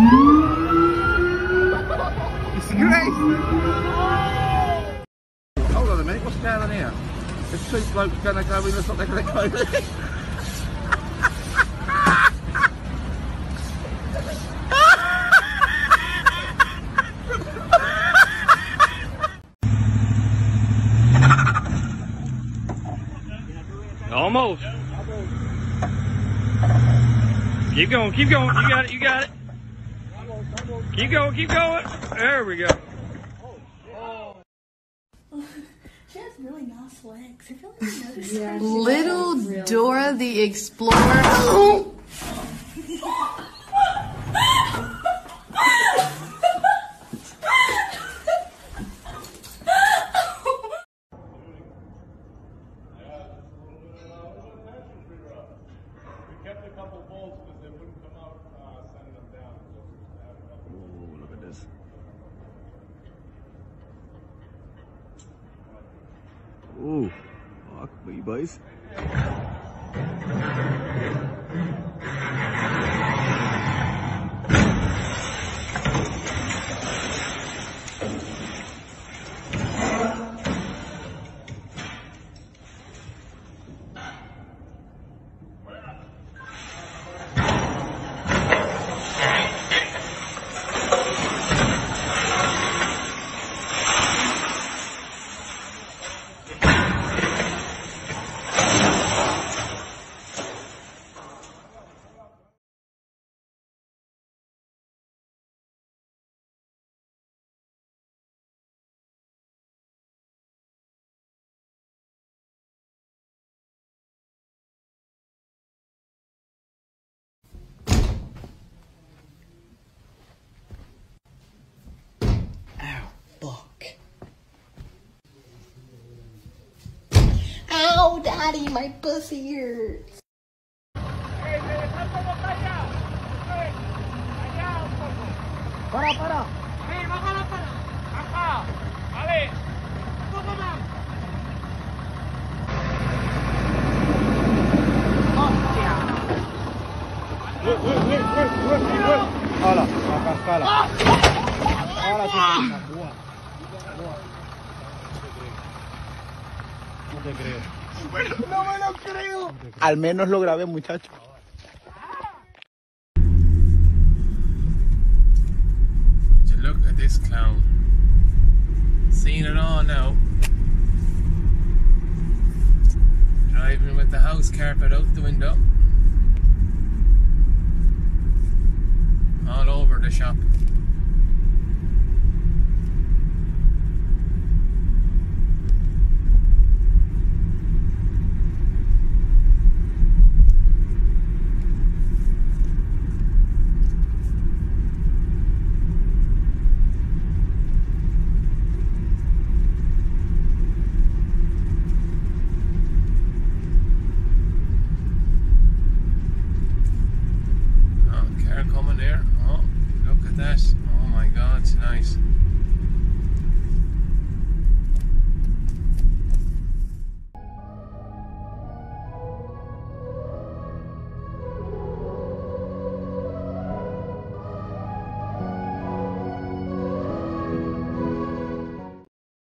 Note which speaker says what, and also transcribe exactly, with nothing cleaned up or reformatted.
Speaker 1: Disgrace! Hold on a minute, what's going on here? There's two blokes going to go in, that's what they're going to go in.
Speaker 2: Almost. Keep going, keep going. You got it, you got it. Keep going, keep going. There we go.
Speaker 3: She has really nice legs. I feel like I noticed yeah,
Speaker 4: Little Dora the Explorer. Oh.
Speaker 1: Ooh, fuck me, boys.
Speaker 3: Ow, Daddy, my pussy hurts.
Speaker 5: Para, para. Hey, bájala para. Acá. Vale. Un poco más. Hostia.
Speaker 1: Hala, acá escala. Ahora sí. No te creo.
Speaker 5: No me lo creo.
Speaker 1: Al menos lo grabé, muchacho. Would you look at this clown? Seen it all now. Driving with the house carpet out the window. All over the shop. Coming there. Oh, look at that. Oh my God, it's nice.